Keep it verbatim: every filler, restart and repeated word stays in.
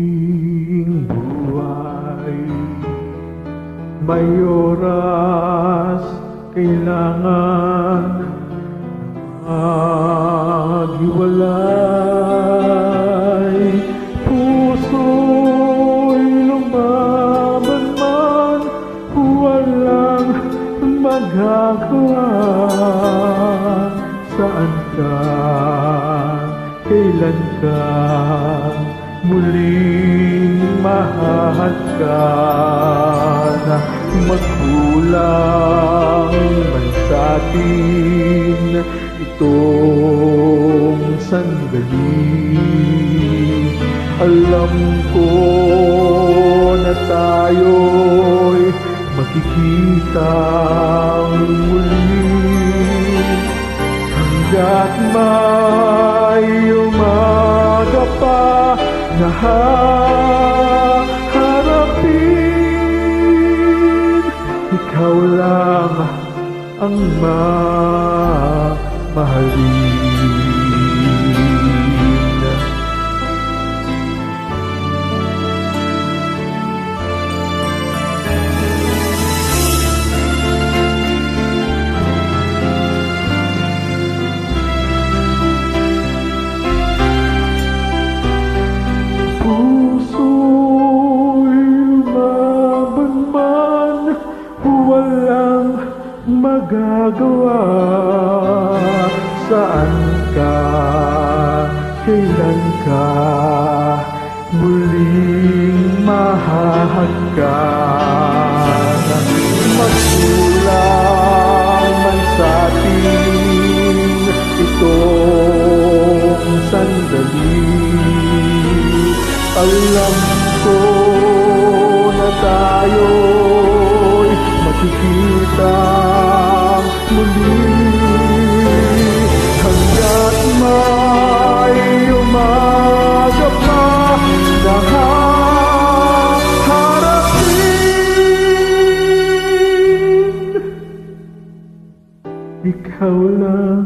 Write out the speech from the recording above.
aking buhay. May oras kailangan maghiwalay. Puso'y lumaban man, walang magagawa. Saan ka, kailan ka muling mahal ka na magkulang man sa atin itong sandali. Alam ko na tayo'y makikita muli hanggat may umaga pa na haharapin. Ikaw lang ang mamahalin. Magagawa. Saan ka, kailan ka muling mahahagkan. Magkulang man sa atin itong sandali. Alam ko na tayo'y makikita muli hanggat may umaga pa na haharapin. Ikaw lang